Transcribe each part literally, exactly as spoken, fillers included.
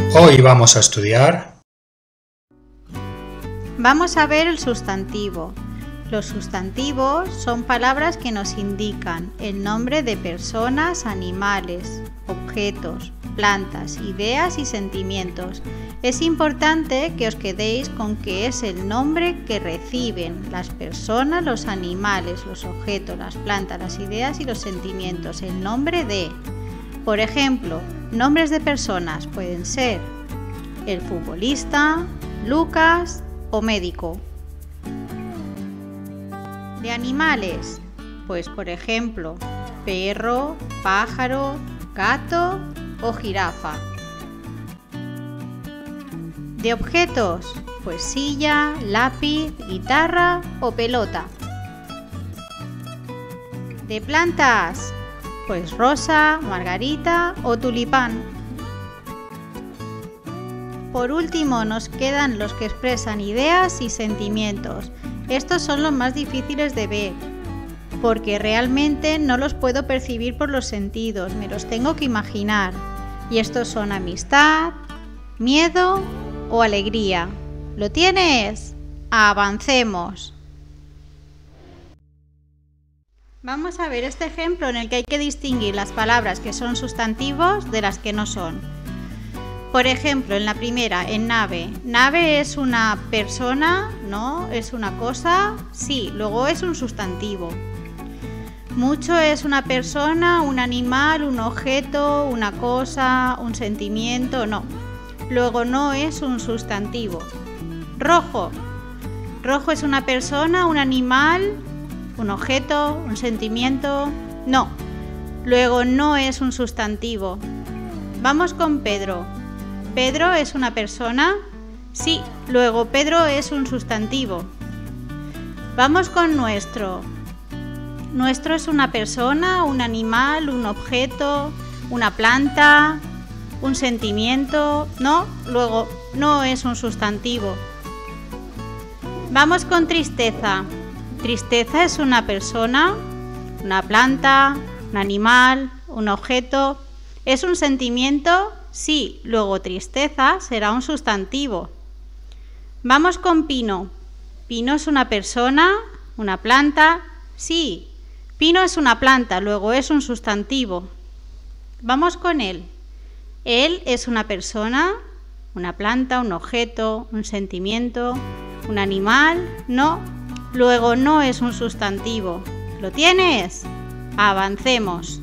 Hoy vamos a estudiar. Vamos a ver el sustantivo. Los sustantivos son palabras que nos indican el nombre de personas, animales, objetos, plantas, ideas y sentimientos. Es importante que os quedéis con que es el nombre que reciben las personas, los animales, los objetos, las plantas, las ideas y los sentimientos. El nombre de, por ejemplo, nombres de personas pueden ser el futbolista, Lucas o médico. De animales, pues por ejemplo, perro, pájaro, gato o jirafa. De objetos, pues silla, lápiz, guitarra o pelota. De plantas, pues rosa, margarita o tulipán. Por último, nos quedan los que expresan ideas y sentimientos. Estos son los más difíciles de ver, porque realmente no los puedo percibir por los sentidos, me los tengo que imaginar. Y estos son amistad, miedo o alegría. ¿Lo tienes? Avancemos. Vamos a ver este ejemplo en el que hay que distinguir las palabras que son sustantivos de las que no son. Por ejemplo, en la primera, en nave. ¿Nave es una persona? ¿No? ¿Es una cosa? Sí, luego es un sustantivo. Mucho es una persona, un animal, un objeto, una cosa, un sentimiento, no. Luego no es un sustantivo. Rojo. Rojo es una persona, un animal, un objeto, un sentimiento, no. Luego no es un sustantivo. Vamos con Pedro. ¿Pedro es una persona? Sí, luego Pedro es un sustantivo. Vamos con nuestro. Nuestro es una persona, un animal, un objeto, una planta, un sentimiento, no, luego no es un sustantivo. Vamos con tristeza. Tristeza es una persona, una planta, un animal, un objeto. ¿Es un sentimiento? Sí, luego tristeza será un sustantivo. Vamos con pino. Pino es una persona, una planta. Sí, pino es una planta, luego es un sustantivo. Vamos con él. Él es una persona, una planta, un objeto, un sentimiento, un animal. No, luego no es un sustantivo. ¿Lo tienes? Avancemos.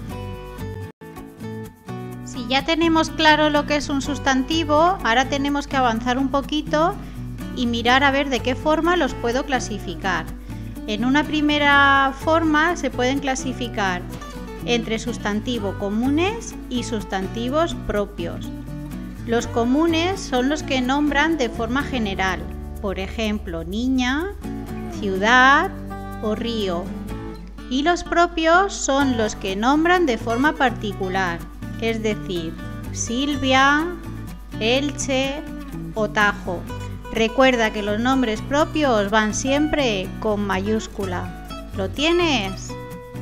Si ya tenemos claro lo que es un sustantivo, ahora tenemos que avanzar un poquito y mirar a ver de qué forma los puedo clasificar. En una primera forma se pueden clasificar entre sustantivos comunes y sustantivos propios. Los comunes son los que nombran de forma general, por ejemplo, niña, ciudad o río. Y los propios son los que nombran de forma particular, es decir, Silvia, Elche o Tajo. Recuerda que los nombres propios van siempre con mayúscula. ¿Lo tienes?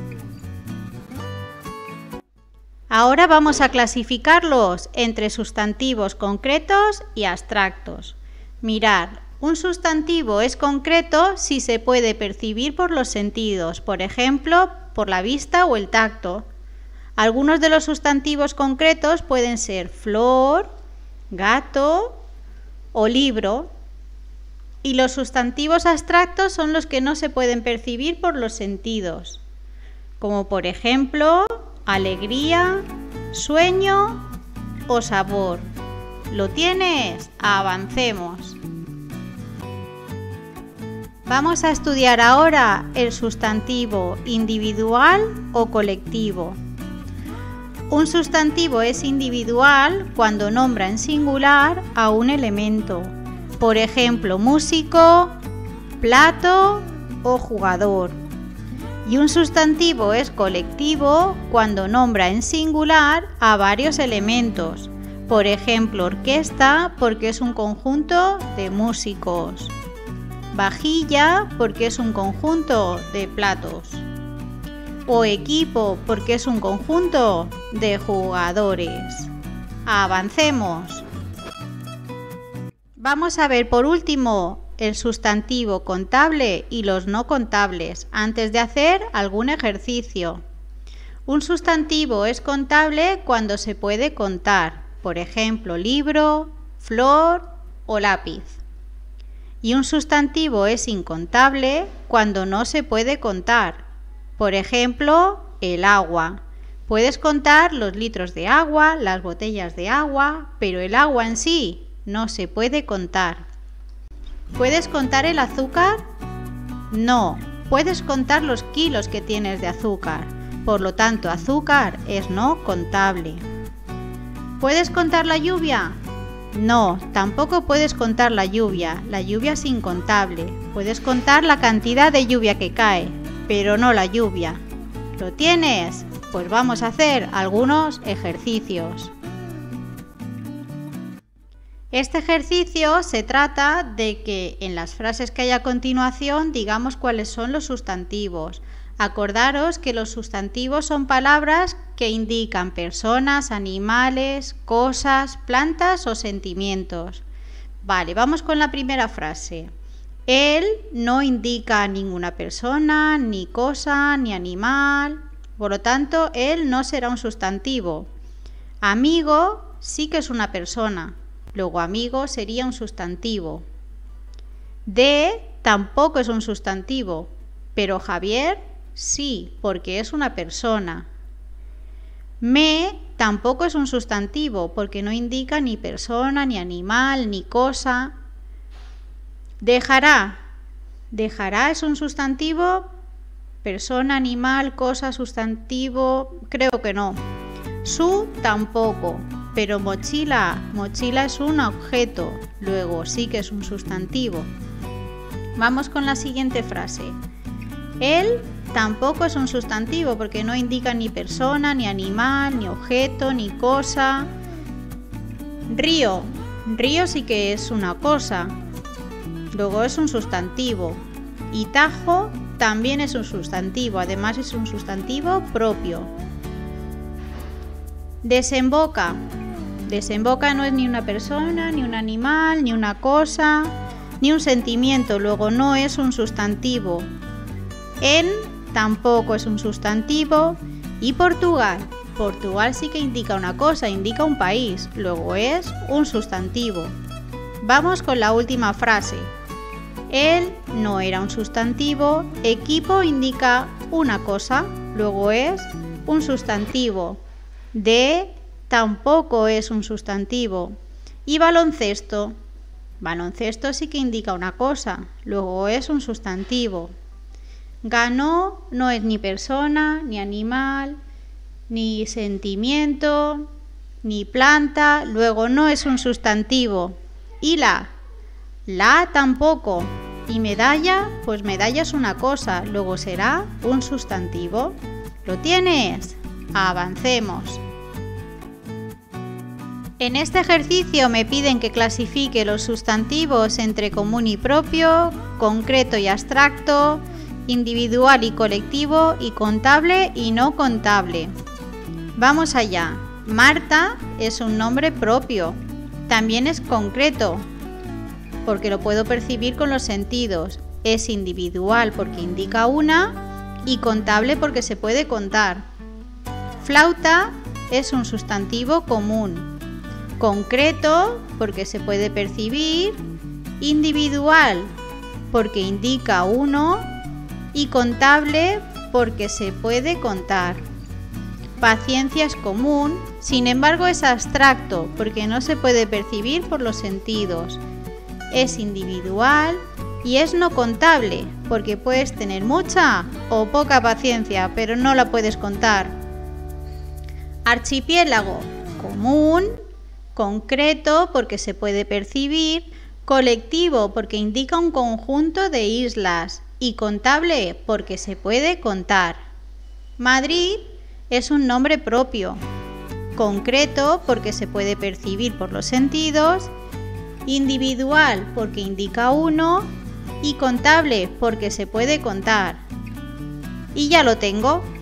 Ahora vamos a clasificarlos entre sustantivos concretos y abstractos. Mirad, un sustantivo es concreto si se puede percibir por los sentidos, por ejemplo, por la vista o el tacto. Algunos de los sustantivos concretos pueden ser flor, gato o libro. Y los sustantivos abstractos son los que no se pueden percibir por los sentidos, como por ejemplo, alegría, sueño o sabor. ¿Lo tienes? Avancemos. Vamos a estudiar ahora el sustantivo individual o colectivo. Un sustantivo es individual cuando nombra en singular a un elemento. Por ejemplo, músico, plato o jugador. Y un sustantivo es colectivo cuando nombra en singular a varios elementos. Por ejemplo, orquesta porque es un conjunto de músicos. Vajilla porque es un conjunto de platos. O equipo porque es un conjunto de jugadores. Avancemos. Vamos a ver por último el sustantivo contable y los no contables, antes de hacer algún ejercicio. Un sustantivo es contable cuando se puede contar, por ejemplo, libro, flor o lápiz. Y un sustantivo es incontable cuando no se puede contar, por ejemplo, el agua. Puedes contar los litros de agua, las botellas de agua, pero el agua en sí no se puede contar. ¿Puedes contar el azúcar? No, puedes contar los kilos que tienes de azúcar. Por lo tanto, azúcar es no contable. ¿Puedes contar la lluvia? No, tampoco puedes contar la lluvia. La lluvia es incontable. Puedes contar la cantidad de lluvia que cae, pero no la lluvia. ¿Lo tienes? Pues vamos a hacer algunos ejercicios. Este ejercicio se trata de que en las frases que hay a continuación digamos cuáles son los sustantivos. Acordaros que los sustantivos son palabras que indican personas, animales, cosas, plantas o sentimientos. Vale, vamos con la primera frase. Él no indica ninguna persona, ni cosa, ni animal. Por lo tanto, él no será un sustantivo. Amigo sí que es una persona. Luego amigo sería un sustantivo. De tampoco es un sustantivo, pero Javier sí, porque es una persona. Me tampoco es un sustantivo, porque no indica ni persona, ni animal, ni cosa. Dejará. Dejará es un sustantivo, persona, animal, cosa, sustantivo, creo que no. Su tampoco. Pero mochila, mochila es un objeto, luego sí que es un sustantivo. Vamos con la siguiente frase. Él tampoco es un sustantivo porque no indica ni persona, ni animal, ni objeto, ni cosa. Río, río sí que es una cosa, luego es un sustantivo. Y tajo también es un sustantivo, además es un sustantivo propio. Desemboca. Desemboca no es ni una persona, ni un animal, ni una cosa, ni un sentimiento, luego no es un sustantivo. En tampoco es un sustantivo. Y Portugal. Portugal sí que indica una cosa, indica un país, luego es un sustantivo. Vamos con la última frase. Él no era un sustantivo, equipo indica una cosa, luego es un sustantivo. De tampoco es un sustantivo. Y baloncesto. Baloncesto sí que indica una cosa, luego es un sustantivo. Ganó no es ni persona, ni animal, ni sentimiento, ni planta, luego no es un sustantivo. Y la. La tampoco. Y medalla, pues medalla es una cosa, luego será un sustantivo. ¿Lo tienes? Avancemos. En este ejercicio me piden que clasifique los sustantivos entre común y propio, concreto y abstracto, individual y colectivo, y contable y no contable. Vamos allá. Marta es un nombre propio. También es concreto, porque lo puedo percibir con los sentidos. Es individual porque indica una y contable porque se puede contar. Flauta es un sustantivo común. Concreto porque se puede percibir, individual porque indica uno y contable porque se puede contar. Paciencia es común, sin embargo es abstracto porque no se puede percibir por los sentidos. Es individual y es no contable porque puedes tener mucha o poca paciencia, pero no la puedes contar. Archipiélago, común, concreto porque se puede percibir, colectivo porque indica un conjunto de islas y contable porque se puede contar. Madrid es un nombre propio, concreto porque se puede percibir por los sentidos, individual porque indica uno y contable porque se puede contar. Y ya lo tengo.